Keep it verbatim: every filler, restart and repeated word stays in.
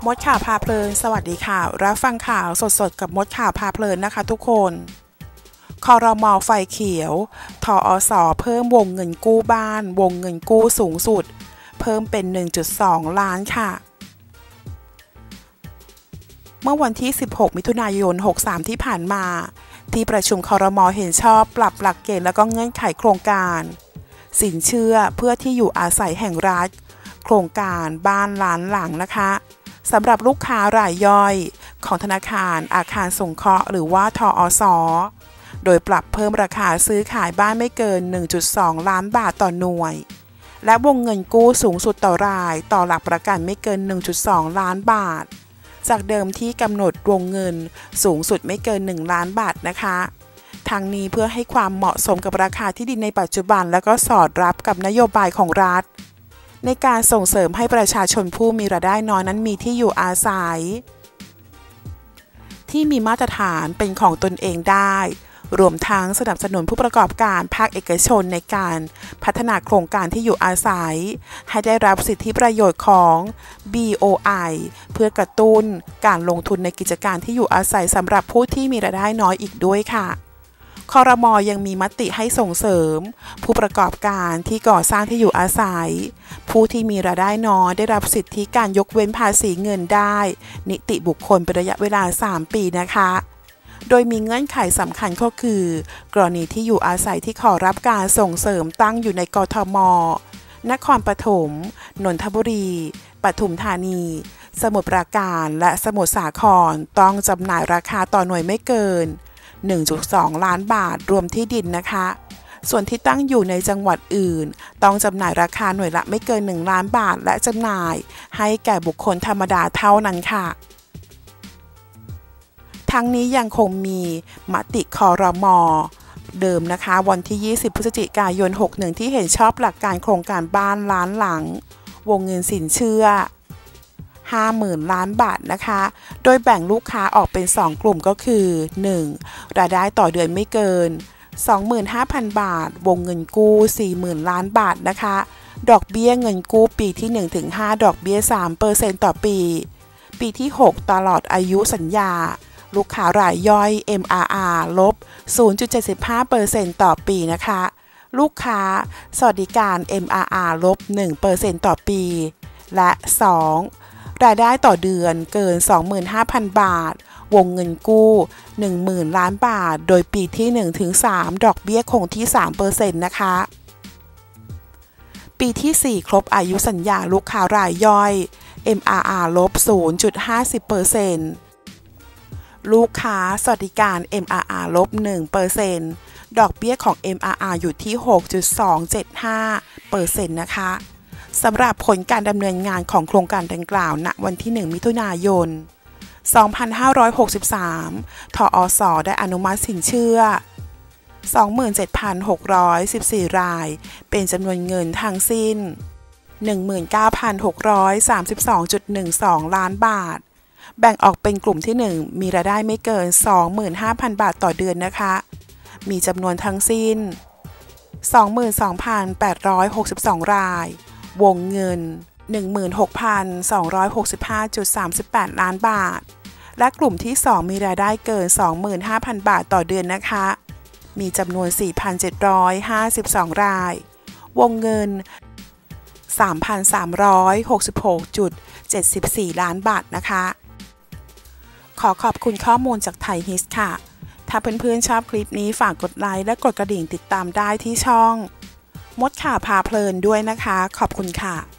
มดข่าวพาเพลินสวัสดีค่ะรับฟังข่าวสดๆกับมดข่าวพาเพลินนะคะทุกคนครม.ไฟเขียวทอส.เพิ่มวงเงินกู้บ้านวงเงินกู้สูงสุดเพิ่มเป็น หนึ่งจุดสอง ล้านค่ะเมื่อวันที่สิบหกมิถุนายนหกสามที่ผ่านมาที่ประชุมครม.เห็นชอบปรับหลักเกณฑ์และก็เงื่อนไขโครงการสินเชื่อเพื่อที่อยู่อาศัยแห่งรัฐโครงการบ้านล้านหลังนะคะสำหรับลูกค้ารายย่อยของธนาคารอาคารสงเคราะห์หรือว่าทอส.โดยปรับเพิ่มราคาซื้อขายบ้านไม่เกิน หนึ่งจุดสอง ล้านบาทต่อหน่วยและวงเงินกู้สูงสุดต่อรายต่อหลักประกันไม่เกิน หนึ่งจุดสอง ล้านบาทจากเดิมที่กำหนดวงเงินสูงสุดไม่เกินหนึ่งล้านบาทนะคะทั้งนี้เพื่อให้ความเหมาะสมกับราคาที่ดินในปัจจุบันและก็สอดรับกับนโยบายของรัฐในการส่งเสริมให้ประชาชนผู้มีรายได้น้อยนั้นมีที่อยู่อาศัยที่มีมาตรฐานเป็นของตนเองได้รวมทั้งสนับสนุนผู้ประกอบการภาคเอกชนในการพัฒนาโครงการที่อยู่อาศัยให้ได้รับสิทธิประโยชน์ของ บี โอ ไอ เพื่อกระตุ้นการลงทุนในกิจการที่อยู่อาศัยสำหรับผู้ที่มีรายได้น้อยอีกด้วยค่ะครม.ยังมีมติให้ส่งเสริมผู้ประกอบการที่ก่อสร้างที่อยู่อาศัยผู้ที่มีรายได้น้อยได้รับสิทธิการยกเว้นภาษีเงินได้นิติบุคคลเป็นระยะเวลาสามปีนะคะโดยมีเงื่อนไขสำคัญก็คือกรณีที่อยู่อาศัยที่ขอรับการส่งเสริมตั้งอยู่ในกทม.นครปฐมนนทบุรีปทุมธานีสมุทรปราการและสมุทรสาครต้องจำหน่ายราคาต่อหน่วยไม่เกินหนึ่งจุดสอง ล้านบาทรวมที่ดินนะคะส่วนที่ตั้งอยู่ในจังหวัดอื่นต้องจำหน่ายราคาหน่วยละไม่เกินหนึ่งล้านบาทและจำหน่ายให้แก่บุคคลธรรมดาเท่านั้นค่ะทั้งนี้ยังคงมีมติครม.เดิมนะคะวันที่ยี่สิบพฤศจิกายนหกสิบเอ็ดที่เห็นชอบหลักการโครงการบ้านล้านหลังวงเงินสินเชื่อห้าหมื่นล้านบาทนะคะโดยแบ่งลูกค้าออกเป็นสองกลุ่มก็คือ หนึ่ง รายได้ต่อเดือนไม่เกิน สองหมื่นห้าพัน บาทวงเงินกู้ สี่หมื่น ล้านบาทนะคะดอกเบี้ยเงินกู้ปีที่ หนึ่งถึงห้า ดอกเบี้ย สามเปอร์เซ็นต์ ต่อปีปีที่ หก ตลอดอายุสัญญาลูกค้ารายย่อย เอ็ม อาร์ อาร์ ลบ ศูนย์จุดเจ็ดห้าเปอร์เซ็นต์ ต่อปีนะคะลูกค้าสวัสดิการ เอ็ม อาร์ อาร์ ลบ หนึ่งเปอร์เซ็นต์ ต่อปีและสองรายได้ต่อเดือนเกิน สองหมื่นห้าพัน บาทวงเงินกู้ หนึ่งหมื่น ล้านบาทโดยปีที่ หนึ่งถึงสาม ดอกเบี้ยคงที่ สามเปอร์เซ็นต์ นะคะปีที่ สี่ ครบอายุสัญญาลูกค้ารายย่อย เอ็ม อาร์ อาร์ ลบ ศูนย์จุดห้าศูนย์เปอร์เซ็นต์ ลูกค้าสวัสดิการ เอ็ม อาร์ อาร์ ลบ หนึ่งเปอร์เซ็นต์ ดอกเบี้ยของ เอ็ม อาร์ อาร์ อยู่ที่ หกจุดสองเจ็ดห้าเปอร์เซ็นต์ นะคะสำหรับผลการดำเนินงานของโครงการดังกล่าวณวันที่ หนึ่ง มิถุนายน สองพันห้าร้อยหกสิบสาม ทอส.ได้อนุมัติสินเชื่อ สองหมื่นเจ็ดพันหกร้อยสิบสี่ รายเป็นจำนวนเงินทั้งสิ้น หนึ่งหมื่นเก้าพันหกร้อยสามสิบสองจุดหนึ่งสอง ล้านบาทแบ่งออกเป็นกลุ่มที่ หนึ่ง มีรายได้ไม่เกิน สองหมื่นห้าพัน บาทต่อเดือนนะคะมีจำนวนทั้งสิ้น สองหมื่นสองพันแปดร้อยหกสิบสอง รายวงเงิน หนึ่งหมื่นหกพันสองร้อยหกสิบห้าจุดสามแปด ล้านบาทและกลุ่มที่ สอง มีรายได้เกิน สองหมื่นห้าพัน บาทต่อเดือนนะคะมีจำนวน สี่พันเจ็ดร้อยห้าสิบสอง รายวงเงิน สามพันสามร้อยหกสิบหกจุดเจ็ดสี่ ล้านบาทนะคะขอขอบคุณข้อมูลจากไทยฮิสค่ะถ้าเพื่อนๆชอบคลิปนี้ฝากกดไลค์และกดกระดิ่งติดตามได้ที่ช่องมดข่าวพาเพลินด้วยนะคะขอบคุณค่ะ